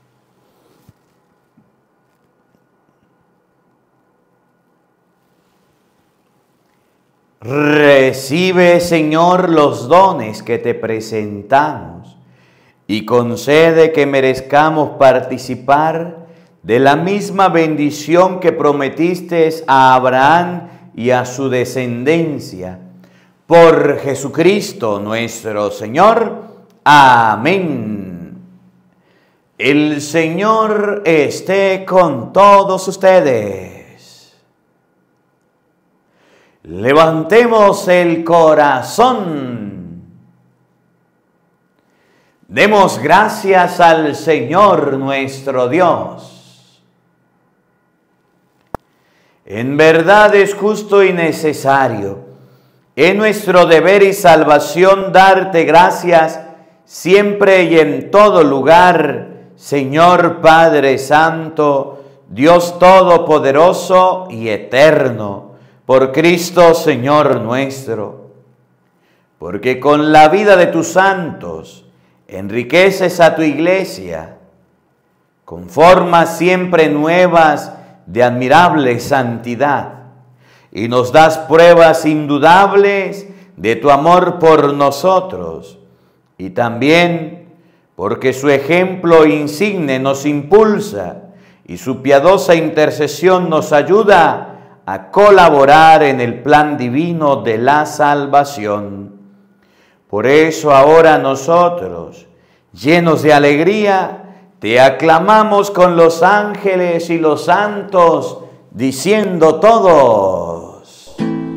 Recibe, Señor, los dones que te presentamos y concede que merezcamos participar de la misma bendición que prometiste a Abraham y a su descendencia. Por Jesucristo nuestro Señor. Amén. El Señor esté con todos ustedes. Levantemos el corazón. Demos gracias al Señor nuestro Dios. En verdad es justo y necesario, es nuestro deber y salvación darte gracias siempre y en todo lugar, Señor Padre Santo, Dios Todopoderoso y Eterno, por Cristo Señor nuestro, porque con la vida de tus santos enriqueces a tu iglesia, con formas siempre nuevas de admirable santidad, y nos das pruebas indudables de tu amor por nosotros, y también porque su ejemplo insigne nos impulsa y su piadosa intercesión nos ayuda a colaborar en el plan divino de la salvación. Por eso ahora nosotros, llenos de alegría, te aclamamos con los ángeles y los santos, diciendo todos: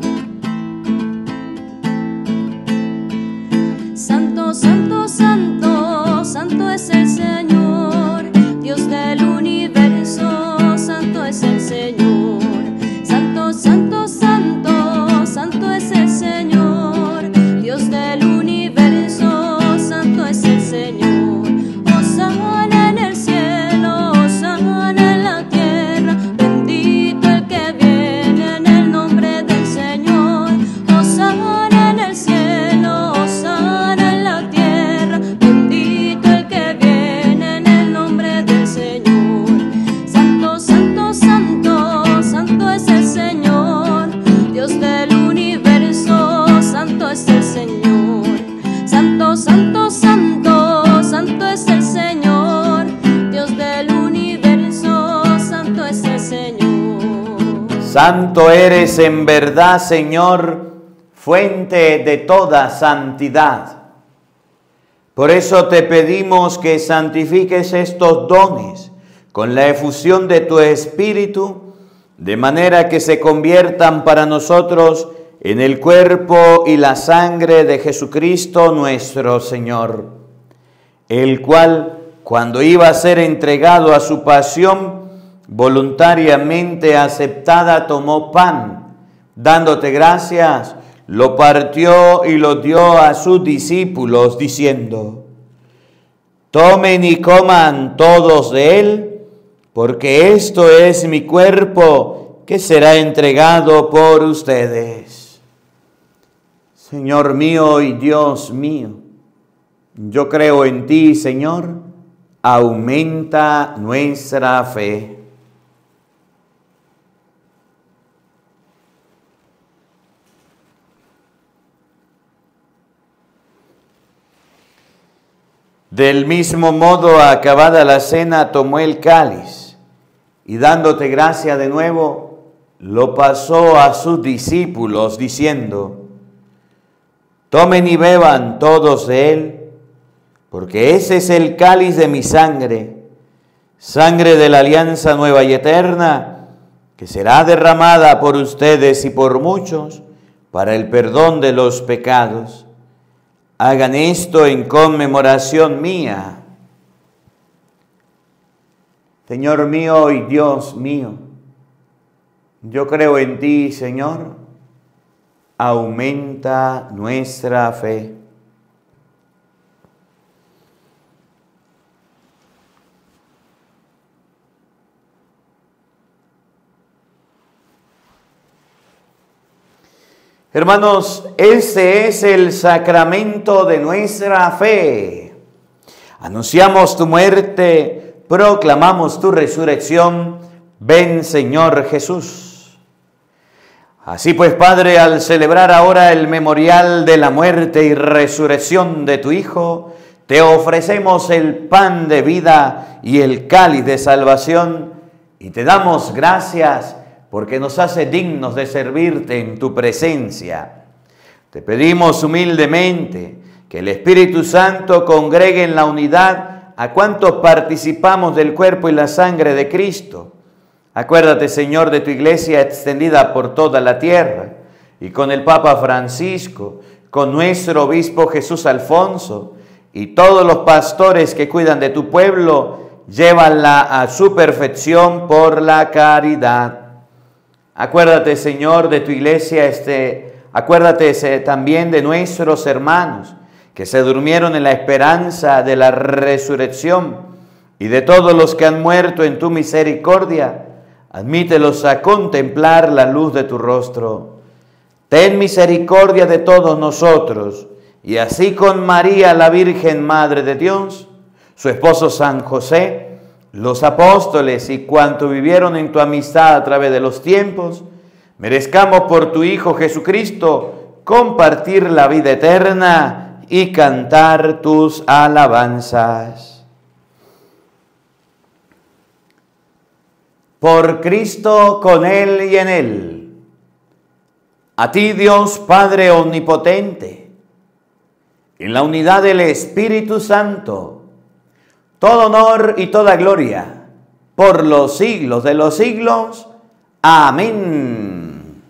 Santo, santo, santo, santo es el Señor, Dios del universo, santo es el Señor. Santo, santo, santo, santo es el Señor, Dios del universo, santo es el Señor. Hosana en el cielo, hosana en la tierra, bendito el que viene en el nombre del Señor. Hosana en el cielo, hosana en la tierra, bendito el que viene en el nombre del Señor. Santo, santo, santo, santo es el Señor, Dios del universo, santo es el Señor. Santo, santo, santo, santo es el Señor, Dios del universo, santo es el Señor. Santo eres en verdad, Señor, fuente de toda santidad. Por eso te pedimos que santifiques estos dones con la efusión de tu Espíritu, de manera que se conviertan para nosotros en el cuerpo y la sangre de Jesucristo nuestro Señor, el cual, cuando iba a ser entregado a su pasión, voluntariamente aceptada, tomó pan, dándote gracias, lo partió y lo dio a sus discípulos, diciendo: tomen y coman todos de él, porque esto es mi cuerpo que será entregado por ustedes. Señor mío y Dios mío, yo creo en ti, Señor, aumenta nuestra fe. Del mismo modo, acabada la cena, tomó el cáliz y dándote gracia de nuevo, lo pasó a sus discípulos diciendo: tomen y beban todos de él, porque ese es el cáliz de mi sangre, sangre de la alianza nueva y eterna, que será derramada por ustedes y por muchos para el perdón de los pecados. Hagan esto en conmemoración mía. Señor mío y Dios mío, yo creo en ti, Señor. Aumenta nuestra fe. Hermanos, ese es el sacramento de nuestra fe. Anunciamos tu muerte, proclamamos tu resurrección. Ven, Señor Jesús. Así pues, Padre, al celebrar ahora el memorial de la muerte y resurrección de tu Hijo, te ofrecemos el pan de vida y el cáliz de salvación y te damos gracias porque nos hace dignos de servirte en tu presencia. Te pedimos humildemente que el Espíritu Santo congregue en la unidad a cuantos participamos del cuerpo y la sangre de Cristo. Acuérdate, Señor, de tu iglesia extendida por toda la tierra y con el Papa Francisco, con nuestro obispo Jesús Alfonso y todos los pastores que cuidan de tu pueblo, llévala a su perfección por la caridad. Acuérdate, Señor, de tu iglesia, este, acuérdate también de nuestros hermanos que se durmieron en la esperanza de la resurrección y de todos los que han muerto en tu misericordia. Admítelos a contemplar la luz de tu rostro. Ten misericordia de todos nosotros y así con María, la Virgen Madre de Dios, su esposo San José, los apóstoles y cuantos vivieron en tu amistad a través de los tiempos, merezcamos por tu Hijo Jesucristo compartir la vida eterna y cantar tus alabanzas. Por Cristo, con Él y en Él, a ti Dios Padre Omnipotente, en la unidad del Espíritu Santo, todo honor y toda gloria, por los siglos de los siglos. Amén.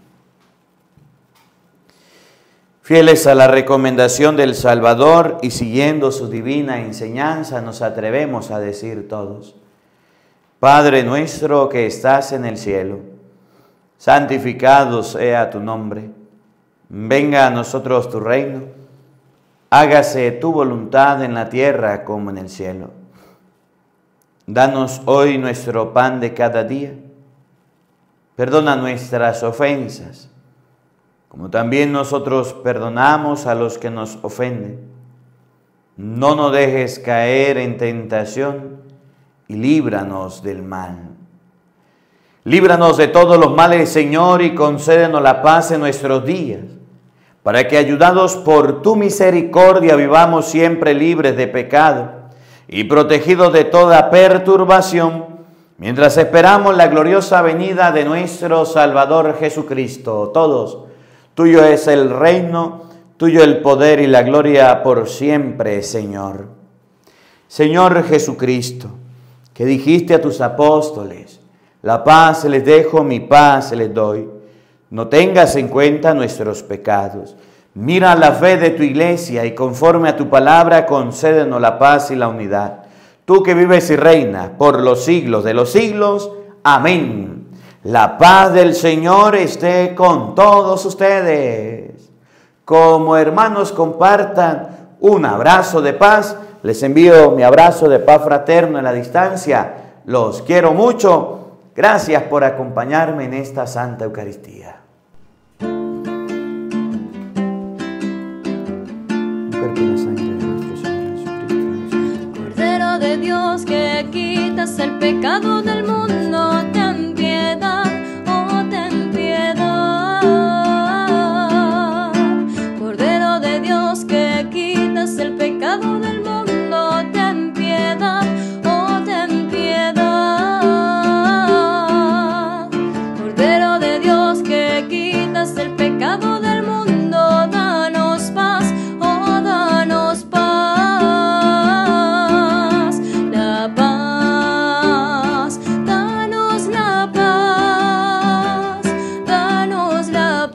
Fieles a la recomendación del Salvador y siguiendo su divina enseñanza, nos atrevemos a decir todos: Padre nuestro que estás en el cielo, santificado sea tu nombre. Venga a nosotros tu reino. Hágase tu voluntad en la tierra como en el cielo. Danos hoy nuestro pan de cada día. Perdona nuestras ofensas, como también nosotros perdonamos a los que nos ofenden. No nos dejes caer en tentación y líbranos del mal. Líbranos de todos los males, Señor, y concédenos la paz en nuestros días, para que, ayudados por tu misericordia, vivamos siempre libres de pecado y protegidos de toda perturbación, mientras esperamos la gloriosa venida de nuestro Salvador Jesucristo. Todos, tuyo es el reino, tuyo el poder y la gloria por siempre, Señor. Señor Jesucristo, que dijiste a tus apóstoles: la paz les dejo, mi paz les doy. No tengas en cuenta nuestros pecados. Mira la fe de tu iglesia y conforme a tu palabra concédenos la paz y la unidad. Tú que vives y reinas por los siglos de los siglos. Amén. La paz del Señor esté con todos ustedes. Como hermanos compartan un abrazo de paz. Les envío mi abrazo de paz fraterno en la distancia. Los quiero mucho. Gracias por acompañarme en esta Santa Eucaristía. Cordero de Dios, que quitas el pecado del mundo, ten piedad, oh ten piedad. Cordero de Dios, que quitas el pecado del mundo, ten quitas el pecado del mundo, danos paz, oh danos paz, la paz, danos la paz, danos la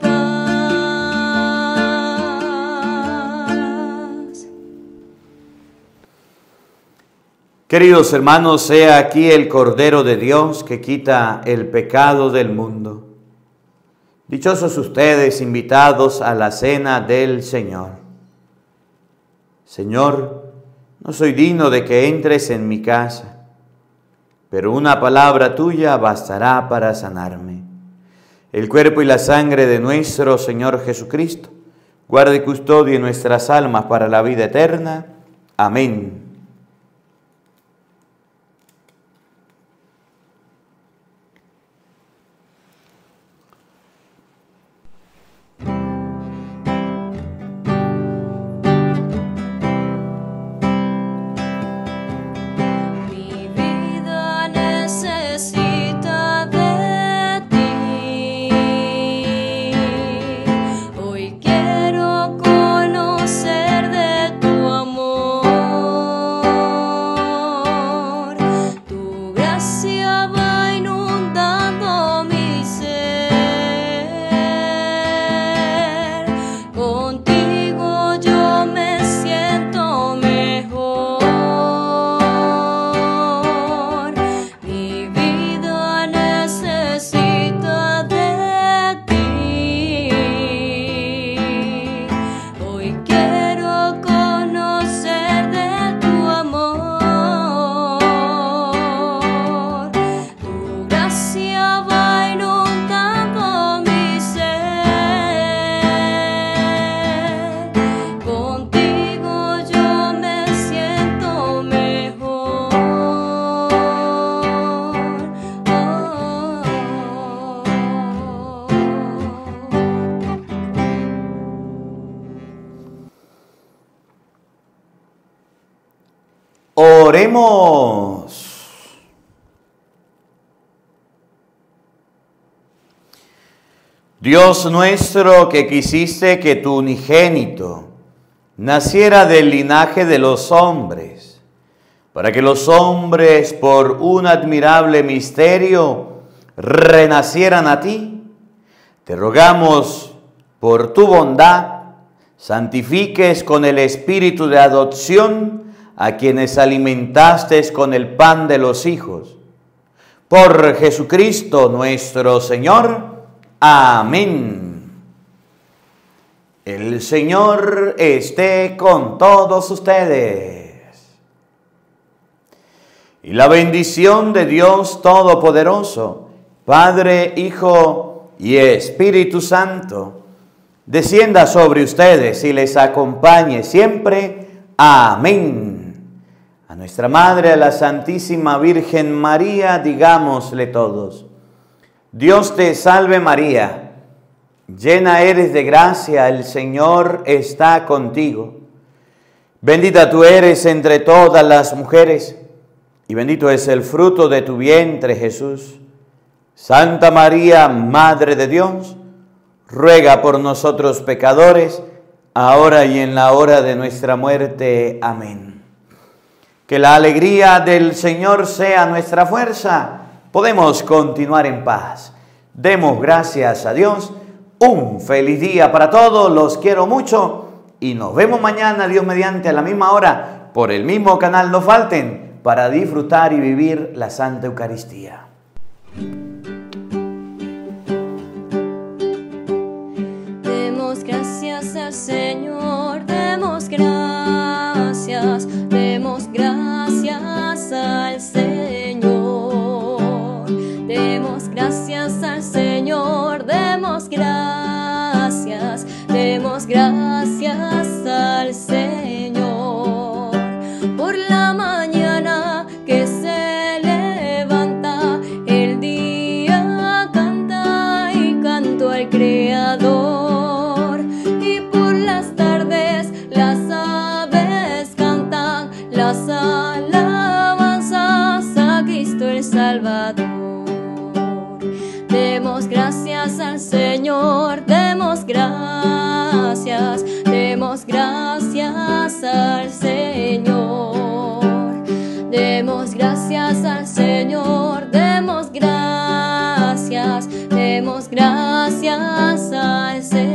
paz. Queridos hermanos, sea aquí el Cordero de Dios que quita el pecado del mundo. Dichosos ustedes invitados a la cena del Señor. Señor, no soy digno de que entres en mi casa, pero una palabra tuya bastará para sanarme. El cuerpo y la sangre de nuestro Señor Jesucristo guarde y custodie nuestras almas para la vida eterna. Amén. Oremos. Dios nuestro, que quisiste que tu unigénito naciera del linaje de los hombres, para que los hombres por un admirable misterio renacieran a ti, te rogamos por tu bondad, santifiques con el espíritu de adopción a quienes alimentaste con el pan de los hijos. Por Jesucristo nuestro Señor. Amén. El Señor esté con todos ustedes. Y la bendición de Dios Todopoderoso, Padre, Hijo y Espíritu Santo, descienda sobre ustedes y les acompañe siempre. Amén. A nuestra Madre, a la Santísima Virgen María, digámosle todos: Dios te salve María, llena eres de gracia, el Señor está contigo. Bendita tú eres entre todas las mujeres, y bendito es el fruto de tu vientre, Jesús. Santa María, Madre de Dios, ruega por nosotros pecadores, ahora y en la hora de nuestra muerte. Amén. Que la alegría del Señor sea nuestra fuerza. Podemos continuar en paz. Demos gracias a Dios. Un feliz día para todos. Los quiero mucho. Y nos vemos mañana, Dios mediante, a la misma hora, por el mismo canal. No falten para disfrutar y vivir la Santa Eucaristía. Demos gracias al Señor. Demos gracias. Demos gracias al Señor, demos gracias al Señor, demos gracias, demos gracias al Señor. Por la mañana que se levanta, el día canta y canto al Creador, y por las tardes las aves cantan las alabanzas a Cristo el Salvador. Demos gracias al Señor. demos gracias al Señor. Demos gracias al Señor, demos gracias, demos gracias al Señor.